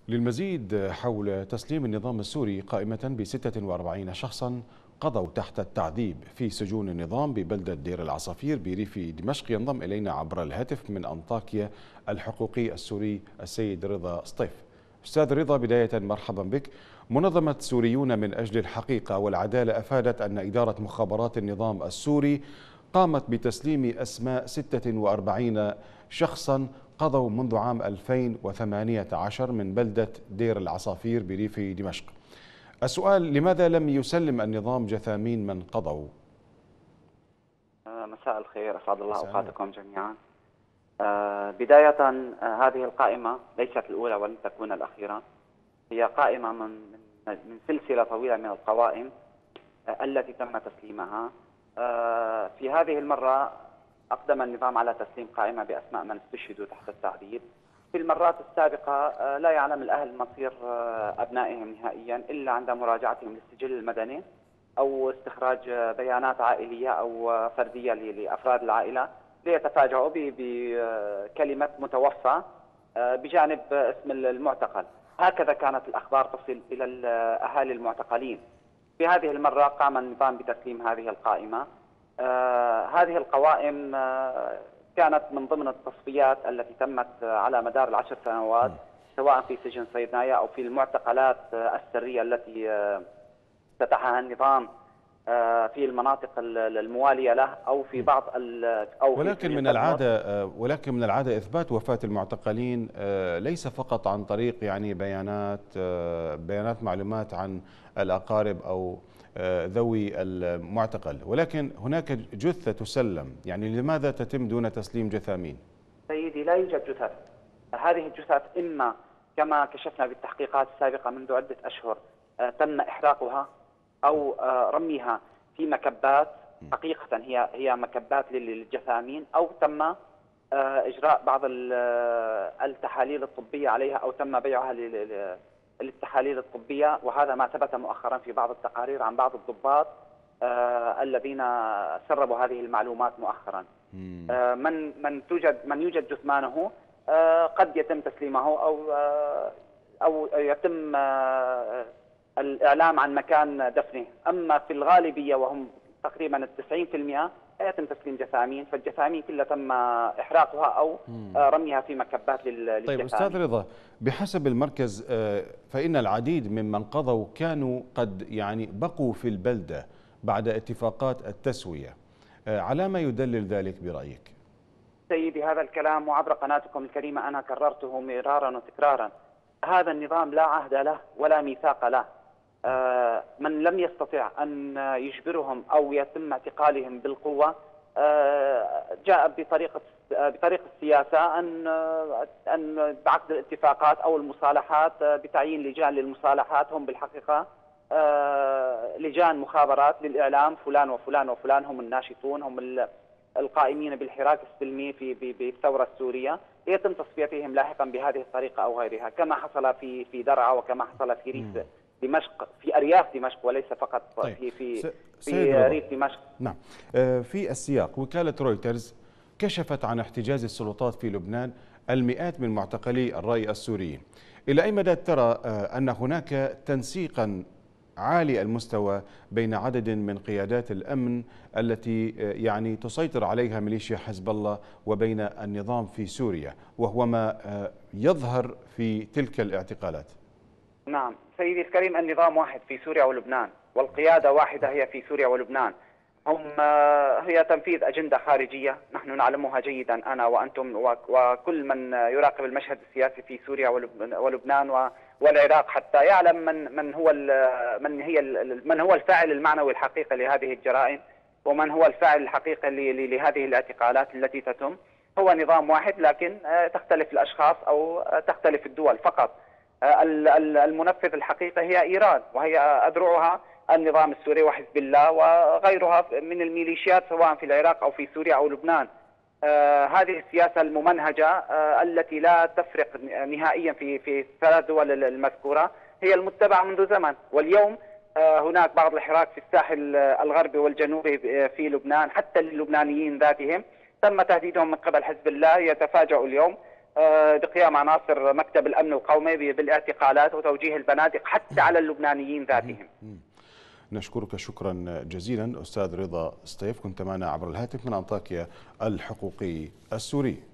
للمزيد حول تسليم النظام السوري قائمة ب 46 شخصا قضوا تحت التعذيب في سجون النظام ببلدة دير العصافير بريف دمشق، ينضم إلينا عبر الهاتف من أنطاكيا الحقوقي السوري السيد رضا سطيف. أستاذ رضا، بداية مرحبا بك. منظمة سوريون من أجل الحقيقة والعدالة أفادت أن إدارة مخابرات النظام السوري قامت بتسليم أسماء 46 شخصا قضوا منذ عام 2018 من بلدة دير العصافير بريف دمشق. السؤال: لماذا لم يسلم النظام جثامين من قضوا؟ مساء الخير، أسعد الله أوقاتكم جميعا. بداية، هذه القائمة ليست الأولى ولن تكون الأخيرة. هي قائمة من سلسلة طويلة من القوائم التي تم تسليمها. في هذه المرة أقدم النظام على تسليم قائمة بأسماء من استشهدوا تحت التعذيب. في المرات السابقة لا يعلم الأهل مصير أبنائهم نهائيا إلا عند مراجعتهم للسجل المدني أو استخراج بيانات عائلية أو فردية لأفراد العائلة ليتفاجئوا بكلمة متوفى بجانب اسم المعتقل. هكذا كانت الأخبار تصل إلى أهالي المعتقلين. في هذه المرة قام النظام بتسليم هذه القائمة. هذه القوائم كانت من ضمن التصفيات التي تمت على مدار ال10 سنوات، سواء في سجن صيدنايا أو في المعتقلات السرية التي فتحها النظام في المناطق الموالية له أو في بعض أو ولكن من العادة إثبات وفاة المعتقلين ليس فقط عن طريق بيانات معلومات عن الأقارب أو ذوي المعتقل، ولكن هناك جثة تسلم. يعني لماذا تتم دون تسليم جثامين؟ سيدي، لا يوجد جثث. هذه الجثث إما كما كشفنا بالتحقيقات السابقة منذ عدة أشهر تم إحراقها أو رميها في مكبات. حقيقة هي مكبات للجثامين، أو تم إجراء بعض التحاليل الطبية عليها أو تم بيعها للتحاليل الطبية، وهذا ما ثبت مؤخرا في بعض التقارير عن بعض الضباط الذين سربوا هذه المعلومات مؤخرا. من يوجد جثمانه قد يتم تسليمه أو يتم الإعلام عن مكان دفنه. أما في الغالبية وهم تقريبا 90% يتم تسليم جثامين، فالجثامين كلها تم إحراقها أو رميها في مكبات للجثامين. طيب أستاذ رضا، بحسب المركز فإن العديد ممن قضوا كانوا قد بقوا في البلدة بعد اتفاقات التسوية، على ما يدلل ذلك برأيك؟ سيدي، هذا الكلام وعبر قناتكم الكريمة أنا كررته مرارا وتكرارا. هذا النظام لا عهد له ولا ميثاق له. من لم يستطع أن يجبرهم أو يتم اعتقالهم بالقوة جاء بطريقة السياسة أن بعقد الاتفاقات أو المصالحات بتعيين لجان للمصالحات. هم بالحقيقة لجان مخابرات للإعلام، فلان وفلان وفلان هم الناشطون، هم القائمين بالحراك السلمي في الثورة السورية. يتم تصفيتهم لاحقا بهذه الطريقة أو غيرها، كما حصل في درعا وكما حصل في ريف دمشق، في أرياف دمشق وليس فقط في ريف دمشق. نعم. في السياق، وكالة رويترز كشفت عن احتجاز السلطات في لبنان المئات من معتقلي الرأي السوريين. إلى أي مدى ترى أن هناك تنسيقا عالي المستوى بين عدد من قيادات الأمن التي تسيطر عليها ميليشيا حزب الله وبين النظام في سوريا، وهو ما يظهر في تلك الاعتقالات؟ نعم سيدي الكريم، النظام واحد في سوريا ولبنان، والقيادة واحدة هي في سوريا ولبنان. هي تنفيذ أجندة خارجية نحن نعلمها جيدا، أنا وأنتم وكل من يراقب المشهد السياسي في سوريا ولبنان والعراق، حتى يعلم من هو الفاعل المعنوي الحقيقي لهذه الجرائم، ومن هو الفاعل الحقيقي لهذه الاعتقالات التي تتم. هو نظام واحد، لكن تختلف الأشخاص أو تختلف الدول فقط. المنفذ الحقيقي هي إيران، وهي أذرعها النظام السوري وحزب الله وغيرها من الميليشيات سواء في العراق أو في سوريا أو لبنان. هذه السياسة الممنهجة التي لا تفرق نهائيا في الثلاث دول المذكورة هي المتبعة منذ زمن. واليوم هناك بعض الحراك في الساحل الغربي والجنوبي في لبنان، حتى للبنانيين ذاتهم تم تهديدهم من قبل حزب الله. يتفاجأوا اليوم بقيام عناصر مكتب الأمن القومي بالاعتقالات وتوجيه البنادق حتى على اللبنانيين ذاتهم. نشكرك شكرا جزيلا أستاذ رضا سطيف، كنت معنا عبر الهاتف من أنطاكيا الحقوقي السوري.